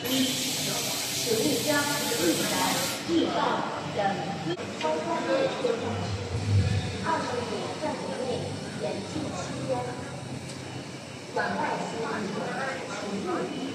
一，请勿将自然、地道等超专业作用25范围内严禁吸烟。往外吸烟，请勿